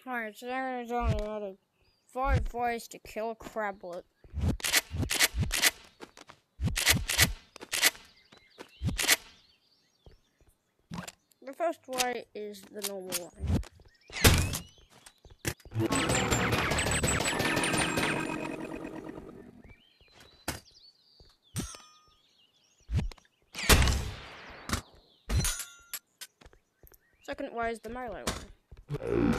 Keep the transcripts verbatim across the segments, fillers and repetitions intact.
Alright, so I'm gonna tell you how to five ways to kill a crablet. The first way is the normal way. Second way is the melee way.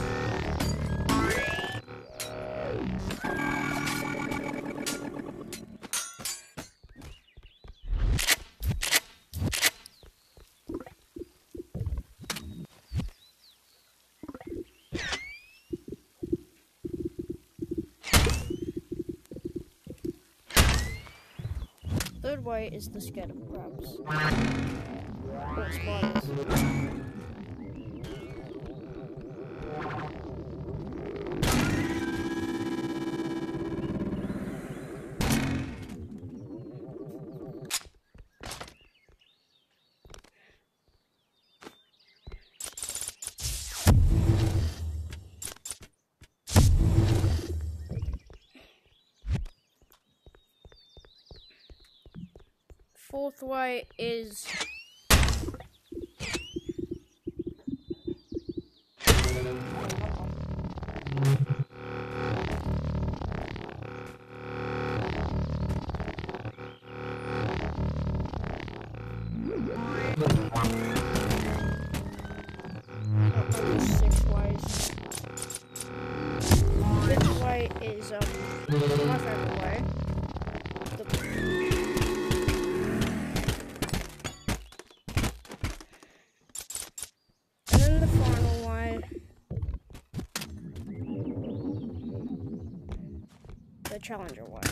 Third way is the scared of crabs. Or spiders. Fourth way is six ways. Fifth way is um my favorite way. The And then the final way, the challenger way.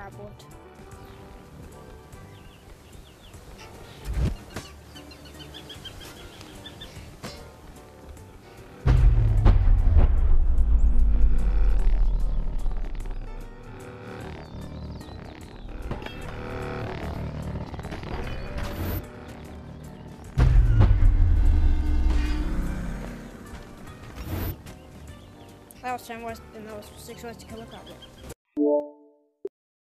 crab wood. That was ten ways, and that was six ways to kill a crab wood.